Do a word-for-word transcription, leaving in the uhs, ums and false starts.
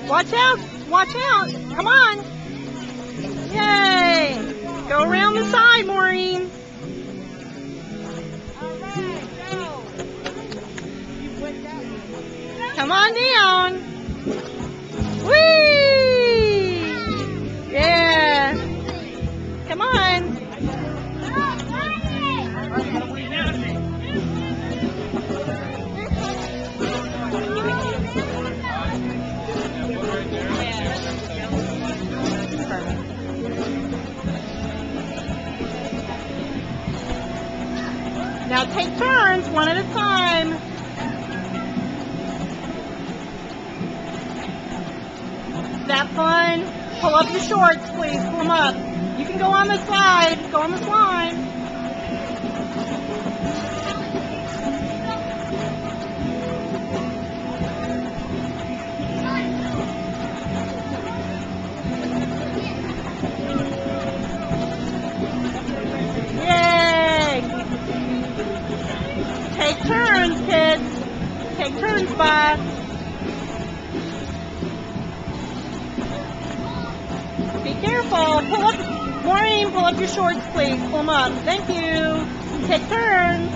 Watch out! Watch out! Come on! Yay! Go around the side, Maureen. Come on down. Whee! Yeah. Come on. Now take turns, one at a time. Is that fun? Pull up your shorts, please. Pull them up. You can go on the side. Go on the slide. Yay! Take turns, kids. Take turns, Bob. Be careful. Pull up, Maureen, pull up your shorts, please. Pull them up. Thank you. Take turns.